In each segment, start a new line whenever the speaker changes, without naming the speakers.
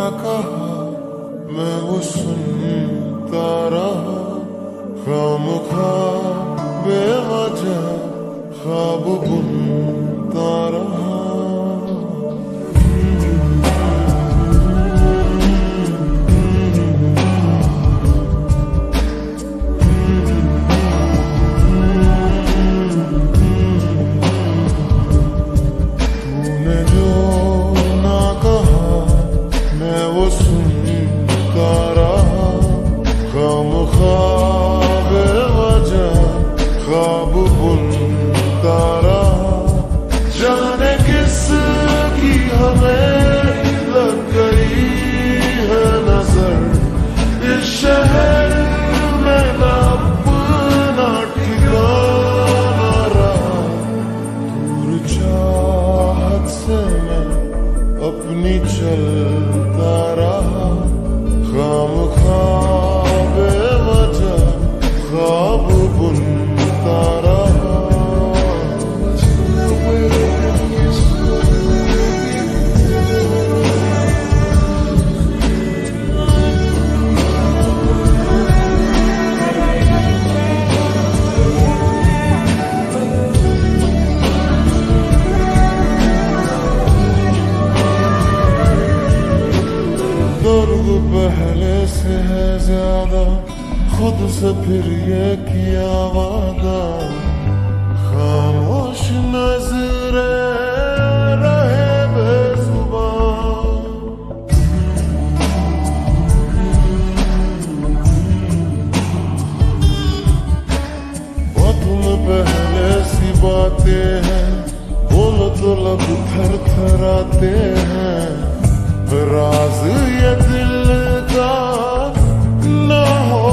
कहा मैं वो सुनता रहा, खामखा बेवजह ख्वाब बुनता रहा। तूने जो ना कहा मैं वो सुनता रहा, खामखा बेवजह ख्वाब बुनता रहा। जाने किस की हमें लग गई है नजर, इस शहर में ना अपना ठिकाना रहा। दूर चाहत से मैं अपनी चलता रहा, खामखा बेवजह ख्वाब बुनता रहा। दर्द पहले से है ज्यादा, खुद से फिर ये किया वादा। खामोश नजरे रहे बेजुबान, बातों में पहले सी बातें हैं, बोलो तो लब थर थराते हैं। राज ये दिल का ना हो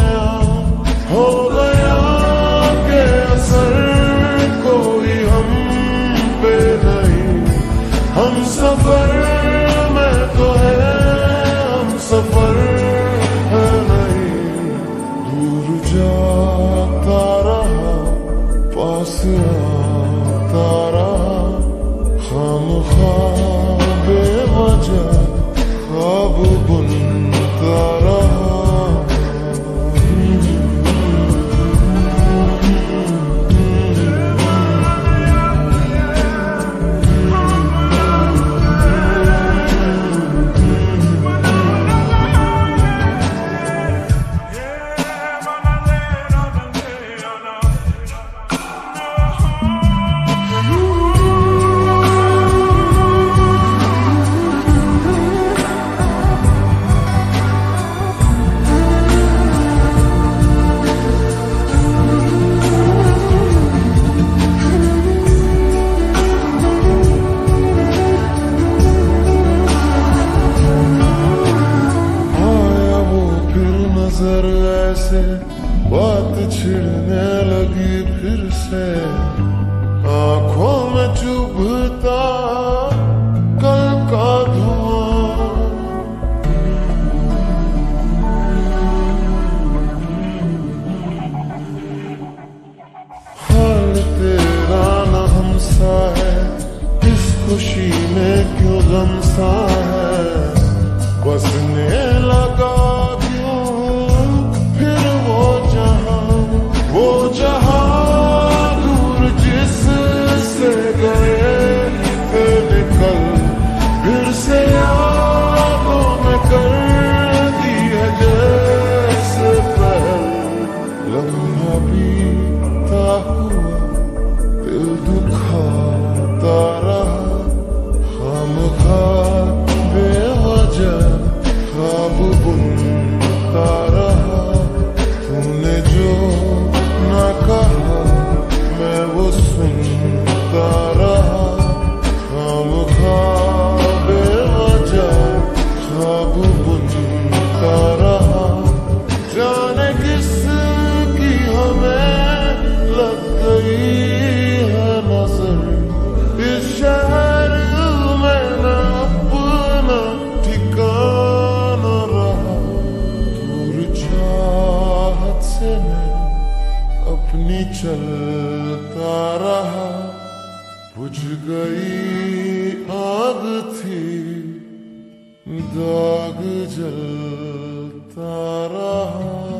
गया के असर कोई हम पे नहीं। हम सफर में तो है, हम सफर है नहीं। दूर जाता रहा, पास आता रहा, खामखा बेवजह ख्वाब बुनता रहा। नजर ऐसे बात छिड़ने लगी फिर से, आंखों में चुभता कल का धुआं। हाल तेरा न हमसा है, इस खुशी में क्यों गम सा है। बसने लगा दूर जिससे गए थे निकल, फिर से यादों में कर दी है जैसे पहल। लम्हा बीता हुआ दिल दुखाता रहा, खामखा बेवजह ख्वाब बुनता रहा। तूने जो ना कहा मैं वो सुनता रहा, खामखा बेवजह ख्वाब बुनता रहा। जाने किस की हमें लग गई है नजर, इस शहर में ना अपना ठिकाना रहा। दूर चाहत से मैं अपनी चलता रहा, बुझ गई आग थी दाग जलता रहा।